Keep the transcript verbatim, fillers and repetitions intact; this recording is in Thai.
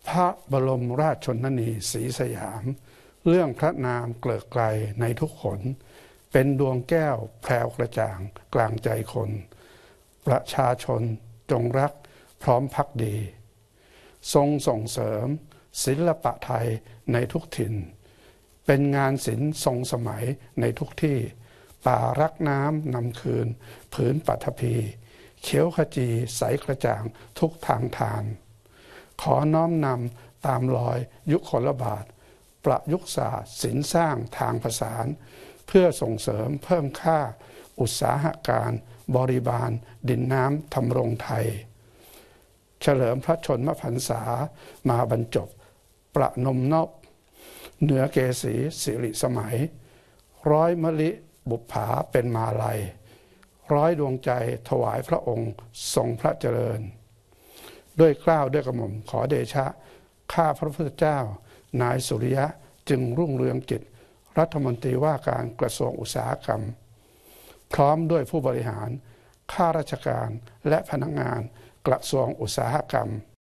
พระบรมราชชนนีศรีสยามเรื่องพระนามเกลิกไกลในทุกขนเป็นดวงแก้วแพรวกระจ่างกลางใจคนประชาชนจงรักพร้อมภักดีทรงส่งเสริมศิลปะไทยในทุกถิ่นเป็นงานศิลป์ทรงสมัยในทุกที่ป่ารักน้ำนำคืนผืนปัทภีเขียวขจีใสกระจ่างทุกทางทานขอน้อมนำตามรอยยุคลบาทประยุกต์ศาสตร์ศิลป์สร้างทางผสานเพื่อส่งเสริมเพิ่มค่าอุตสาหการบริบาลดินน้ำทำรงไทยเฉลิมพระชนมพรรษามาบรรจบประนมนบเหนือเกษีสิริสมัยร้อยมะลิบุปผาเป็นมาลัยร้อยดวงใจถวายพระองค์ทรงพระเจริญด้วยเกล้าด้วยกระหม่อมขอเดชะข้าพระพุทธเจ้านายสุริยะจึงรุ่งเรืองกิจรัฐมนตรีว่าการกระทรวงอุตสาหกรรมพร้อมด้วยผู้บริหารข้าราชการและพนักงานกระทรวงอุตสาหกรรม